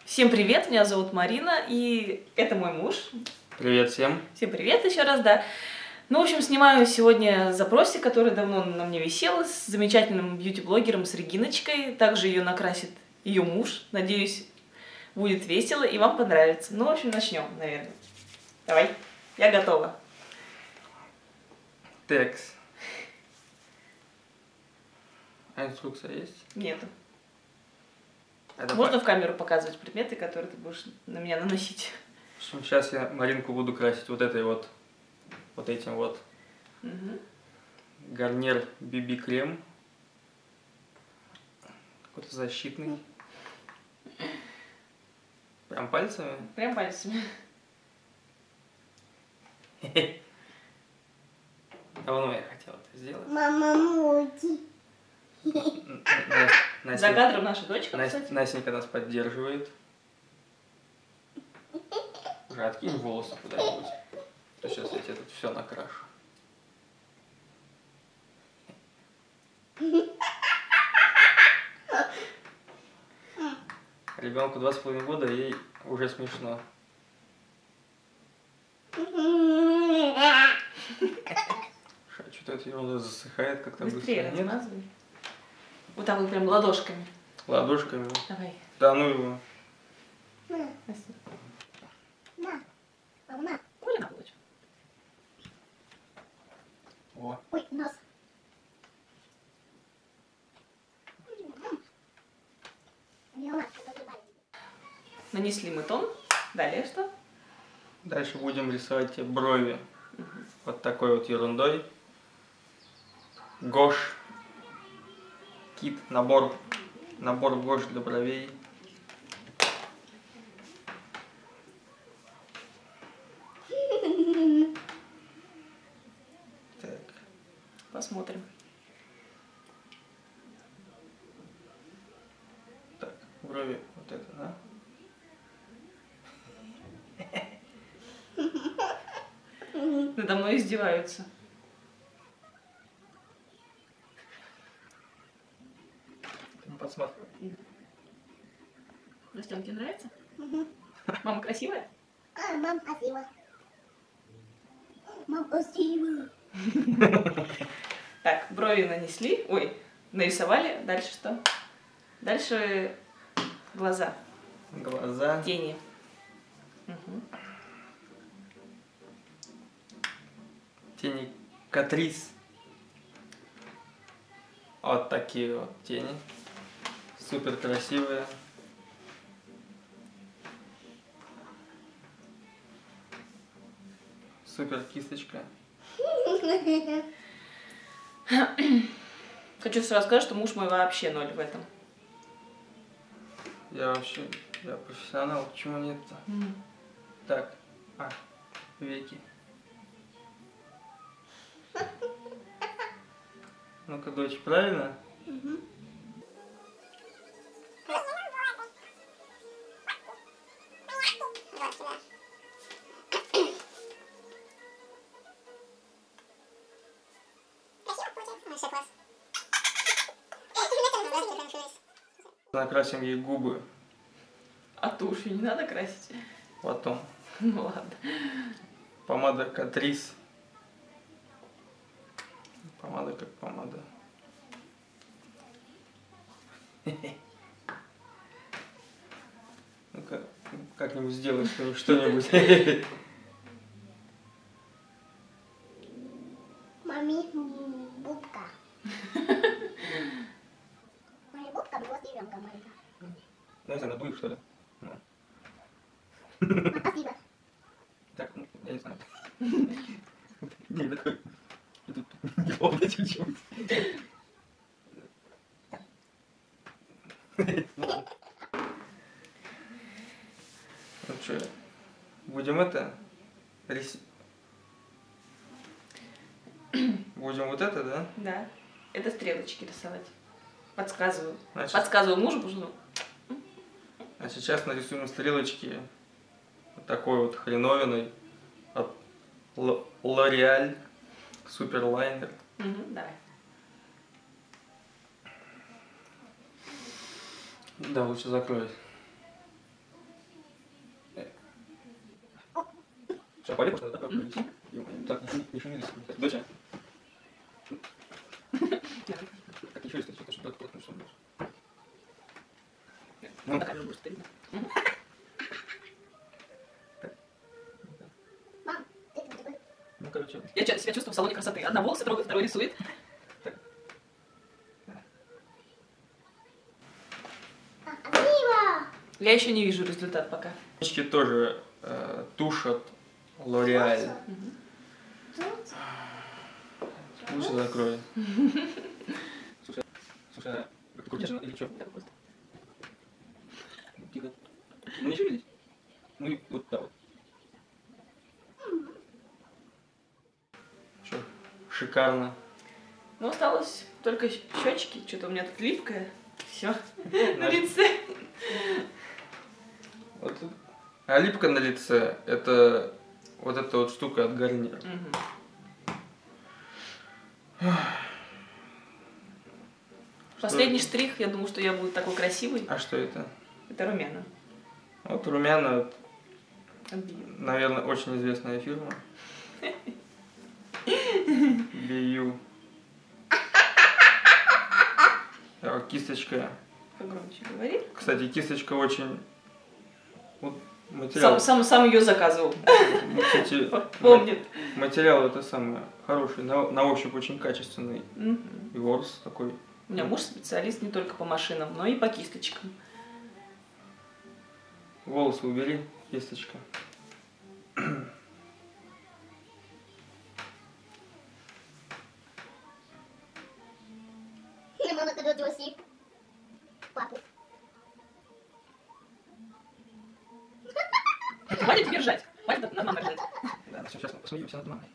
Всем привет, меня зовут Марина, и это мой муж. Привет всем. Всем привет еще раз, да. Ну, в общем, снимаю сегодня запросик, который давно на мне висел, с замечательным бьюти-блогером, с Региночкой. Также ее накрасит ее муж. Надеюсь, будет весело и вам понравится. Ну, в общем, начнем, наверное. Давай, я готова. Текс. А инструкция есть? Нету. Это Можно в камеру показывать предметы, которые ты будешь на меня наносить? В общем, сейчас я Маринку буду красить вот этой вот этим вот. Угу. Гарнир BB крем. Какой-то защитный. Прям пальцами? Прям пальцами. Давно я хотел это сделать. Мама мути. За кадром наша дочка, кстати. Настенька нас поддерживает. Уже откинь волосы куда-нибудь. То сейчас я тебе тут все накрашу. Ребенку 2,5 года, ей уже смешно. Что-то эта ерунда засыхает как-то быстро. Быстрее размазывай. Вот так вот прям ладошками. Ладошками. Давай. Да ну его. Коля, дочь. О. Ой, нос. Нанесли мы тон. Далее что? Дальше будем рисовать тебе брови. Вот такой вот ерундой. Гош. Кит. Набор гош для бровей. Так. Посмотрим. Так, брови вот это, да? Надо мной издеваются. Посмотрим. Настен, тебе нравится? Мама красивая? Мам, красиво. Мам, красиво. Так, брови нанесли. Ой, нарисовали. Дальше что? Дальше глаза. Глаза. Тени. Угу. Тени Катрис. Вот такие вот тени. Супер красивые. Супер кисточка. Хочу сразу сказать, что муж мой вообще ноль в этом. Я профессионал, почему нет-то? Так, веки. Ну-ка, дочь, правильно? Накрасим ей губы. А тушь не надо красить? Потом. Ну ладно. Помада Катрис. Помада как помада. Ну-ка, как-нибудь сделай что-нибудь. Мами, бубка. Моя бубка была с ребенком маленькая. Знаешь, она дует, что ли? Спасибо. Так, я не знаю. Не, такой. Неровно чуть-чуть. Ну что, будем это? Будем вот это, да? Да. Это стрелочки рисовать. Подсказываю. Значит, Подсказываю мужу, потому что... а сейчас нарисуем стрелочки вот такой вот хреновиной от L'Oreal Суперлайнер. Давай. Да, лучше закрой. полет, да? Так, не шумели. Доча. Как еще есть, что-то ну, На камеру будет видно. Мам, ты кто такой? ну, короче. Я себя чувствую в салоне красоты. Одна волосы трогает, второй рисует. Красиво! Я еще не вижу результат пока. Девочки тоже тушь от L'Oreal. Тут Лучше закрой. Слушай, крутишь или что? Тихо. Ну не шевелись. Ну и вот так вот. Что, шикарно. Ну, осталось только щечки. Что-то у меня тут липкое. Все. На Знаешь, лице. вот, а липка на лице — это вот эта вот штука от Гарнира. Последний штрих. Я думаю, что я буду такой красивый. А что это? Это румяна. Вот румяна, От Био. наверное, очень известная фирма. Бию. Кисточка. Погромче говори. Кстати, кисточка очень... Вот материал. Сам ее заказывал. Кстати, Помнит. материал это самое хороший, на ощупь очень качественный. Мгм. И ворс такой. У меня муж специалист не только по машинам, но и по кисточкам. Волосы убери, кисточка. Мама, когда доси. Папу. Хватит держать. Хватит над мамой ржать. Да, все, сейчас мы посмеемся над мамой.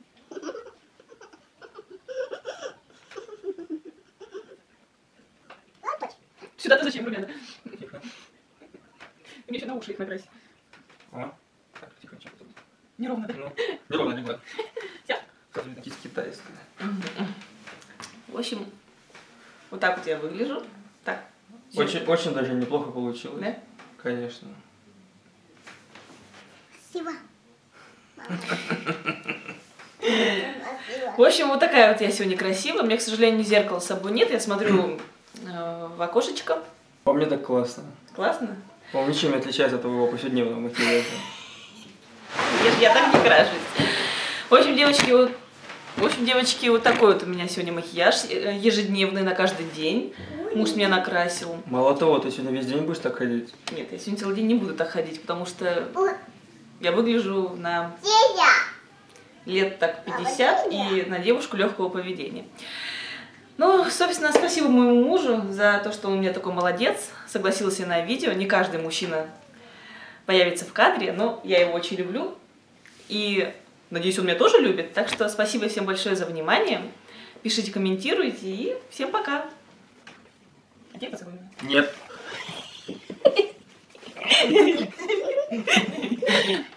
Лампочка. Сюда ты зачем, румяна? Мне еще на уши их накрасить. О, так, тихо, тихо. Неровно, да? Ну, неровно, неровно. Всё. Кстати, кисть китайская. В общем, вот так вот я выгляжу. Так. Очень даже неплохо получилось. Да? Конечно. Красиво. Мама. В общем, вот такая вот я сегодня красивая. У меня, к сожалению, зеркала с собой нет. Я смотрю в окошечко. По мне так классно. Классно? Он ничем не отличается от твоего повседневного макияжа. Я так не крашусь. В общем, девочки, вот такой вот у меня сегодня макияж ежедневный на каждый день. Муж меня накрасил. Мало того, ты сегодня весь день будешь так ходить? Нет, я сегодня целый день не буду так ходить, потому что Вот. я выгляжу на Дея. лет так 50 и на девушку легкого поведения. Ну, собственно, спасибо моему мужу за то, что он у меня такой молодец, согласился на видео. Не каждый мужчина появится в кадре, но я его очень люблю. И надеюсь, он меня тоже любит. Так что спасибо всем большое за внимание. Пишите, комментируйте и всем пока. А где поцелуй? Нет.